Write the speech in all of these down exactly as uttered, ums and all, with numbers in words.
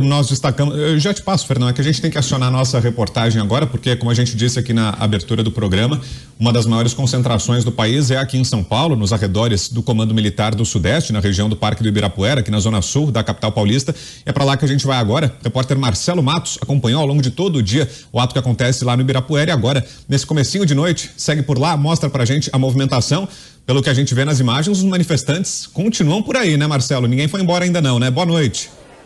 como nós destacamos, eu já te passo, Fernando, é que a gente tem que acionar a nossa reportagem agora, porque, como a gente disse aqui na abertura do programa, uma das maiores concentrações do país é aqui em São Paulo, nos arredores do Comando Militar do Sudeste, na região do Parque do Ibirapuera, aqui na zona sul da capital paulista. É para lá que a gente vai agora. O repórter Marcelo Matos acompanhou ao longo de todo o dia o ato que acontece lá no Ibirapuera e agora, nesse comecinho de noite, segue por lá, mostra pra gente a movimentação. Pelo que a gente vê nas imagens, os manifestantes continuam por aí, né, Marcelo? Ninguém foi embora ainda não, né? Boa noite.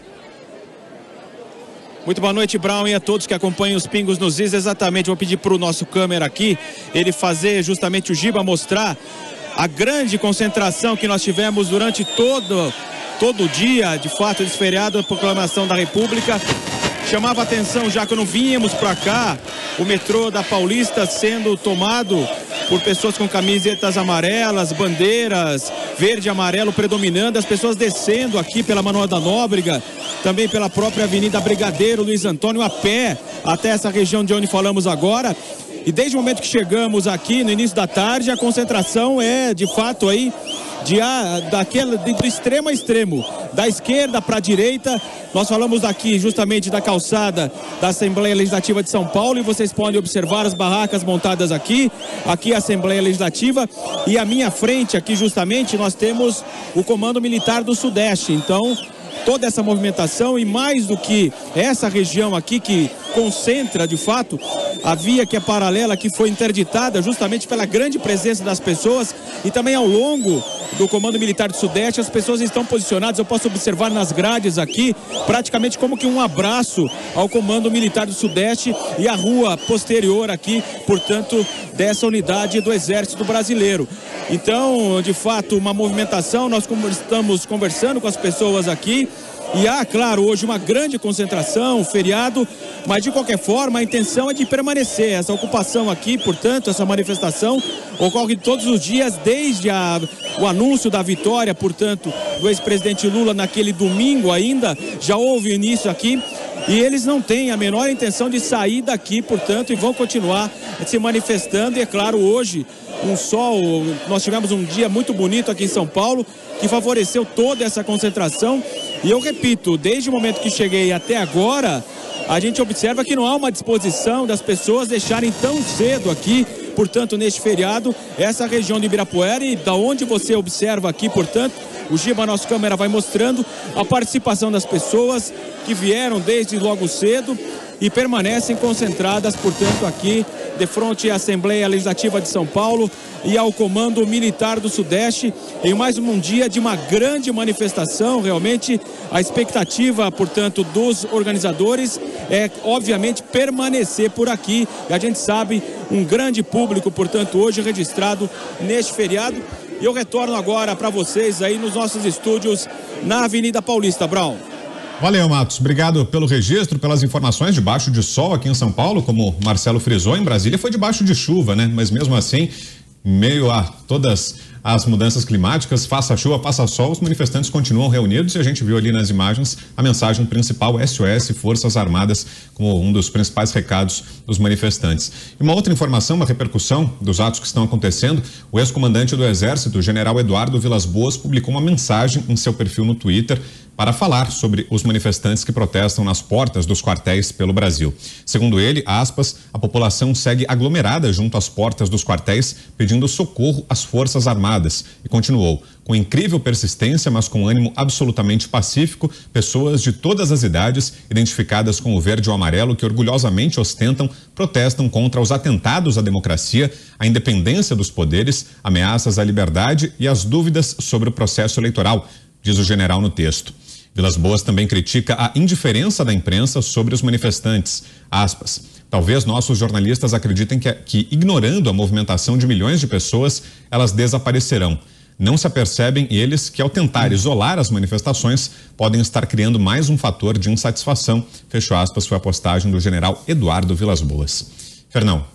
Muito boa noite, Brown, e a todos que acompanham os Pingos nos Is. Exatamente, vou pedir para o nosso câmera aqui, ele fazer justamente o Giba mostrar a grande concentração que nós tivemos durante todo, todo o dia, de fato, desse feriado, a proclamação da República. Chamava atenção, já quando vínhamos para cá, o metrô da Paulista sendo tomado por pessoas com camisetas amarelas, bandeiras verde e amarelo predominando, as pessoas descendo aqui pela Manuel da Nóbrega, também pela própria Avenida Brigadeiro Luiz Antônio, a pé até essa região de onde falamos agora. E desde o momento que chegamos aqui, no início da tarde, a concentração é, de fato, aí, de, a, daquele, de, do extremo a extremo, da esquerda para a direita. Nós falamos aqui justamente da calçada da Assembleia Legislativa de São Paulo e vocês podem observar as barracas montadas aqui, aqui a Assembleia Legislativa, e à minha frente aqui justamente nós temos o Comando Militar do Sudeste. Então, toda essa movimentação e mais do que essa região aqui que concentra de fato a via que é paralela, que foi interditada justamente pela grande presença das pessoas, e também ao longo do Comando Militar do Sudeste as pessoas estão posicionadas. Eu posso observar nas grades aqui praticamente como que um abraço ao Comando Militar do Sudeste e a rua posterior aqui, portanto, dessa unidade do Exército Brasileiro. Então, de fato, uma movimentação, nós estamos conversando com as pessoas aqui. E há, claro, hoje uma grande concentração, feriado, mas de qualquer forma a intenção é de permanecer. Essa ocupação aqui, portanto, essa manifestação ocorre todos os dias desde a, o anúncio da vitória, portanto, do ex-presidente Lula naquele domingo ainda, já houve início aqui. E eles não têm a menor intenção de sair daqui, portanto, e vão continuar se manifestando. E é claro, hoje, um sol, nós tivemos um dia muito bonito aqui em São Paulo, que favoreceu toda essa concentração. E eu repito, desde o momento que cheguei até agora, a gente observa que não há uma disposição das pessoas deixarem tão cedo aqui, portanto, neste feriado, essa região de Ibirapuera, e da onde você observa aqui, portanto, o Giba, nossa câmera, vai mostrando a participação das pessoas que vieram desde logo cedo e permanecem concentradas, portanto, aqui de frente à Assembleia Legislativa de São Paulo e ao Comando Militar do Sudeste, em mais um dia de uma grande manifestação. Realmente a expectativa, portanto, dos organizadores é, obviamente, permanecer por aqui. E a gente sabe, um grande público, portanto, hoje registrado neste feriado. E eu retorno agora para vocês aí nos nossos estúdios na Avenida Paulista, Brown. Valeu, Matos. Obrigado pelo registro, pelas informações. Debaixo de sol aqui em São Paulo, como o Marcelo frisou, em Brasília foi debaixo de chuva, né? Mas mesmo assim, meio a todas as mudanças climáticas, faça chuva, faça sol, os manifestantes continuam reunidos e a gente viu ali nas imagens a mensagem principal S O S Forças Armadas como um dos principais recados dos manifestantes. E uma outra informação, uma repercussão dos atos que estão acontecendo, o ex-comandante do Exército, o general Eduardo Vilas Boas, publicou uma mensagem em seu perfil no Twitter para falar sobre os manifestantes que protestam nas portas dos quartéis pelo Brasil. Segundo ele, aspas, a população segue aglomerada junto às portas dos quartéis pedindo socorro às Forças Armadas. E continuou, com incrível persistência, mas com ânimo absolutamente pacífico, pessoas de todas as idades, identificadas com o verde ou amarelo, que orgulhosamente ostentam, protestam contra os atentados à democracia, à independência dos poderes, ameaças à liberdade e as dúvidas sobre o processo eleitoral, diz o general no texto. Vilas Boas também critica a indiferença da imprensa sobre os manifestantes. Aspas, talvez nossos jornalistas acreditem que, que ignorando a movimentação de milhões de pessoas, elas desaparecerão. Não se apercebem eles que ao tentar isolar as manifestações, podem estar criando mais um fator de insatisfação. Fechou aspas, foi a postagem do general Eduardo Vilas Boas. Fernão.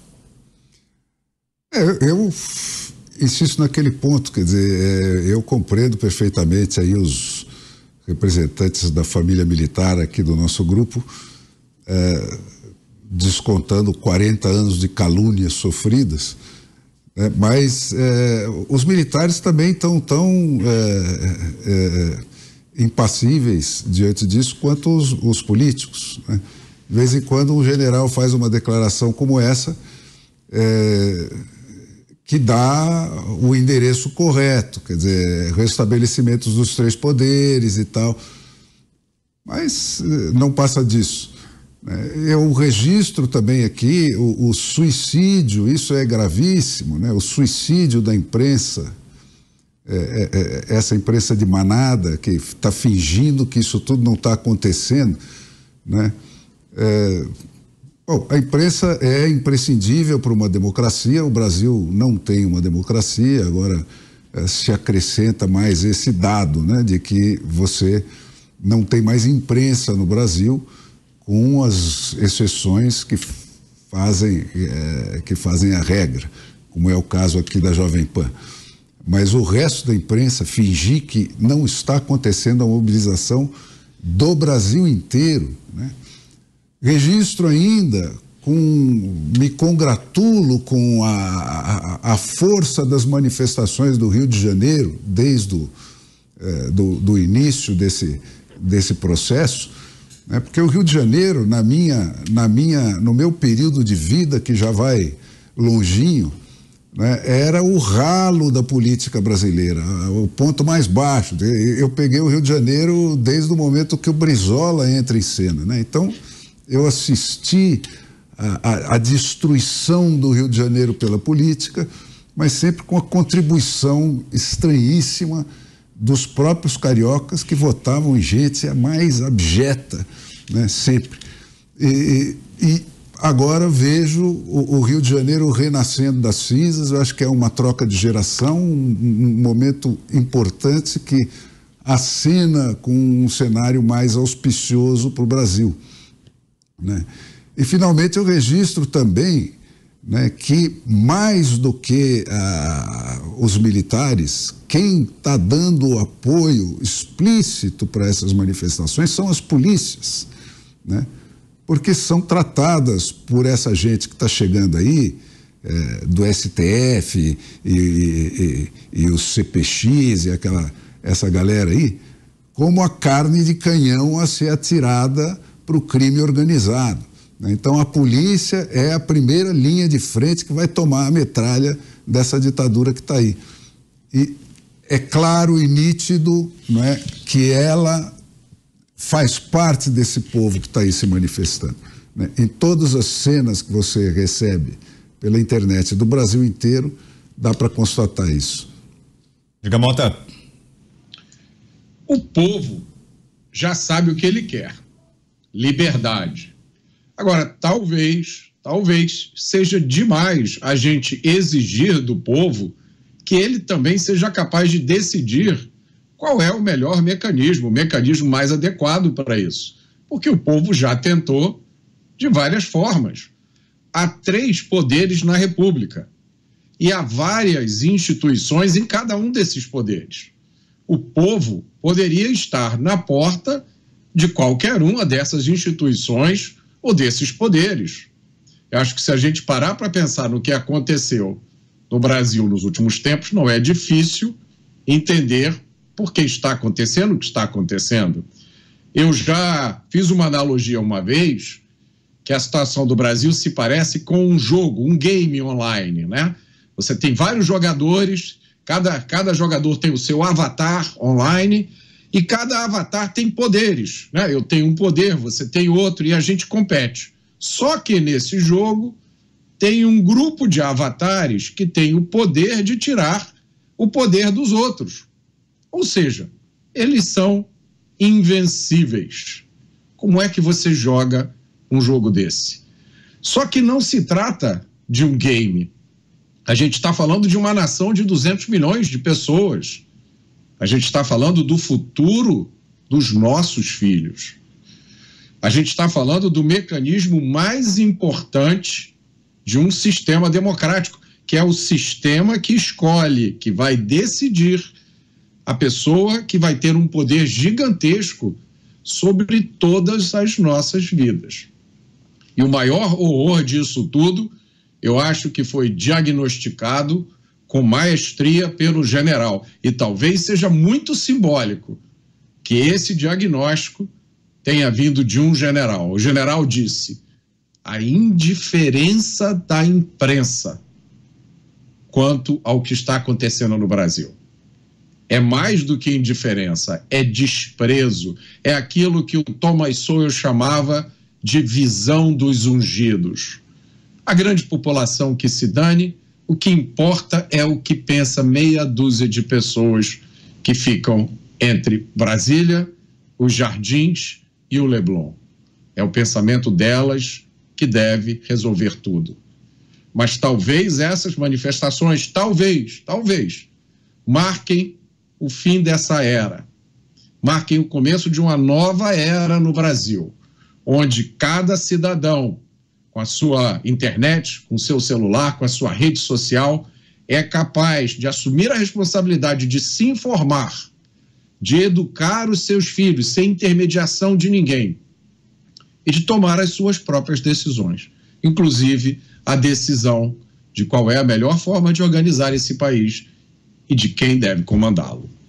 É, eu insisto naquele ponto, quer dizer, é, eu compreendo perfeitamente aí os representantes da família militar aqui do nosso grupo, é, descontando quarenta anos de calúnias sofridas, né? Mas é, os militares também estão tão, é, é, impassíveis diante disso quanto os, os políticos, né? De vez em quando um general faz uma declaração como essa, é, que dá o endereço correto, quer dizer, restabelecimentos dos três poderes e tal, mas não passa disso. Eu registro também aqui o, o suicídio, isso é gravíssimo, né? O suicídio da imprensa, é, é, é, essa imprensa de manada que está fingindo que isso tudo não está acontecendo, né? É, bom, a imprensa é imprescindível para uma democracia. O Brasil não tem uma democracia, agora é, se acrescenta mais esse dado, né, de que você não tem mais imprensa no Brasil, com as exceções que fazem, é, que fazem a regra, como é o caso aqui da Jovem Pan. Mas o resto da imprensa fingir que não está acontecendo a mobilização do Brasil inteiro, né? Registro ainda, com, me congratulo com a, a, a força das manifestações do Rio de Janeiro, desde o é, do, do início desse, desse processo, né? Porque o Rio de Janeiro, na minha, na minha, no meu período de vida, que já vai longinho, né, era o ralo da política brasileira, o ponto mais baixo. Eu peguei o Rio de Janeiro desde o momento que o Brizola entra em cena, né? Então, eu assisti a, a, a destruição do Rio de Janeiro pela política, mas sempre com a contribuição estranhíssima dos próprios cariocas, que votavam em gente a mais abjeta, né, sempre. E, e agora vejo o, o Rio de Janeiro renascendo das cinzas. Eu acho que é uma troca de geração, um, um momento importante que acena com um cenário mais auspicioso para o Brasil, né? E finalmente eu registro também, né, que mais do que ah, os militares, quem está dando apoio explícito para essas manifestações são as polícias, né? Porque são tratadas por essa gente que está chegando aí, é, do S T F e, e, e, e o C P X e aquela, essa galera aí, como a carne de canhão a ser atirada para o crime organizado, né? Então a polícia é a primeira linha de frente que vai tomar a metralha dessa ditadura que está aí. E é claro e nítido, não é, que ela faz parte desse povo que está aí se manifestando, né? Em todas as cenas que você recebe pela internet do Brasil inteiro, dá para constatar isso. Diga, Mota. O povo já sabe o que ele quer: liberdade. Agora, talvez, talvez seja demais a gente exigir do povo que ele também seja capaz de decidir qual é o melhor mecanismo, o mecanismo mais adequado para isso. Porque o povo já tentou de várias formas. Há três poderes na República e há várias instituições em cada um desses poderes. O povo poderia estar na porta de qualquer uma dessas instituições ou desses poderes. Eu acho que se a gente parar para pensar no que aconteceu no Brasil nos últimos tempos, não é difícil entender por que está acontecendo o que está acontecendo. Eu já fiz uma analogia uma vez, que a situação do Brasil se parece com um jogo, um game online, né? Você tem vários jogadores, cada, cada jogador tem o seu avatar online, e cada avatar tem poderes, né? Eu tenho um poder, você tem outro, e a gente compete. Só que nesse jogo tem um grupo de avatares que tem o poder de tirar o poder dos outros. Ou seja, eles são invencíveis. Como é que você joga um jogo desse? Só que não se trata de um game. A gente está falando de uma nação de duzentos milhões de pessoas. A gente está falando do futuro dos nossos filhos. A gente está falando do mecanismo mais importante de um sistema democrático, que é o sistema que escolhe, que vai decidir a pessoa que vai ter um poder gigantesco sobre todas as nossas vidas. E o maior horror disso tudo, eu acho que foi diagnosticado com maestria pelo general. E talvez seja muito simbólico que esse diagnóstico tenha vindo de um general. O general disse: a indiferença da imprensa quanto ao que está acontecendo no Brasil. É mais do que indiferença, é desprezo, é aquilo que o Thomas Sowell chamava de visão dos ungidos. A grande população que se dane, o que importa é o que pensa meia dúzia de pessoas que ficam entre Brasília, os Jardins e o Leblon. É o pensamento delas que deve resolver tudo. Mas talvez essas manifestações, talvez, talvez, marquem o fim dessa era, marquem o começo de uma nova era no Brasil, onde cada cidadão, com a sua internet, com o seu celular, com a sua rede social, é capaz de assumir a responsabilidade de se informar, de educar os seus filhos sem intermediação de ninguém e de tomar as suas próprias decisões, inclusive a decisão de qual é a melhor forma de organizar esse país e de quem deve comandá-lo.